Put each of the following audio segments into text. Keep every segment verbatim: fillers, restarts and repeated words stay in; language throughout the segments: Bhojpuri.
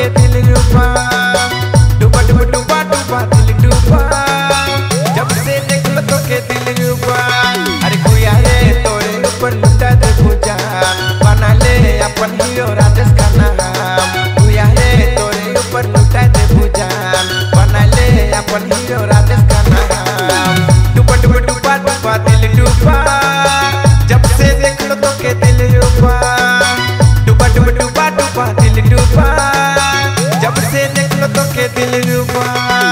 के दिल डूबा, डूबा डूबा डूबा डूबा दिल डूबा, जब से देख लो तो के दिल डूबा। अरे गुया रे तोरे ऊपर लुटा दे पूजा, बना ले अपन हीरो राजेश का नाम। गुया रे तोरे ऊपर लुटा दे पूजा, बना ले अपन हीरो राजेश का नाम। डूबा डूबा डूबा डूबा दिल डूबा, जब से देख लो तो के दिल डूबा, डूबा डूबा डूबा डूबा दिल डूबा, जब से देख लो तो के दिल डूबा।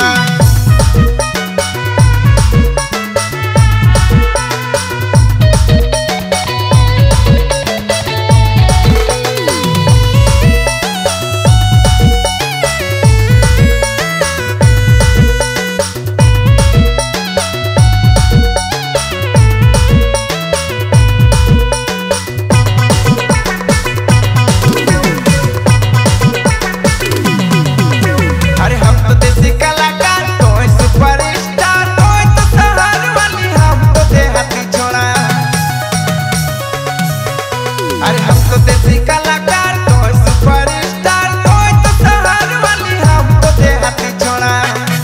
अरे हम तो देसी कलाकार, तो सुपरस्टार, तो तो शहर वाली हम तो देहाती छोड़ा।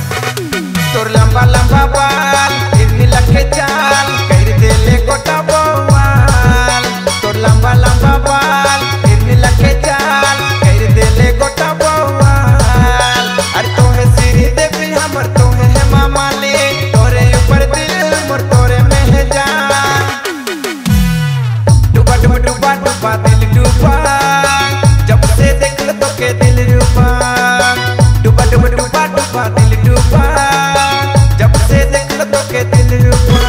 तोर लंबा लंबा बाल इतनी लखे चाल, कर दे ले गोटा बवाल। तोर लंबा लंबा बाल इतनी लखे चाल, कर दे ले गोटा बवाल। अरे तो है सीरी देवी हमर, तो है हेमा मालिनी, तोरे ऊपर दिल मोर तोरे में है जान। डूबा डूबा डूबा डूबा दिल डूबा, जब से देख लो तो के दिल डूबा, डूबा डूबा डूबा डूबा दिल डूबा, जब से देख लो तो के दिल डूबा।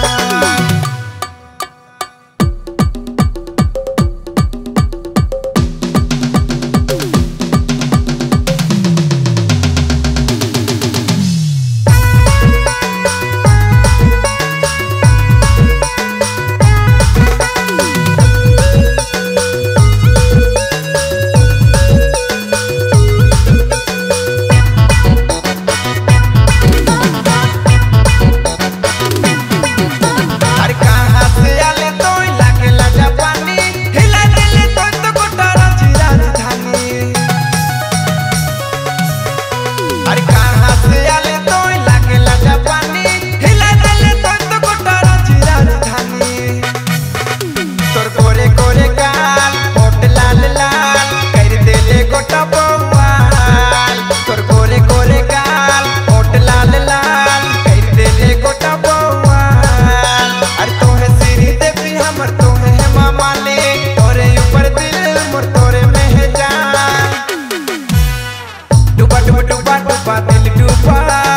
डूबा डूबा डूबा डूबा दिल डूबा,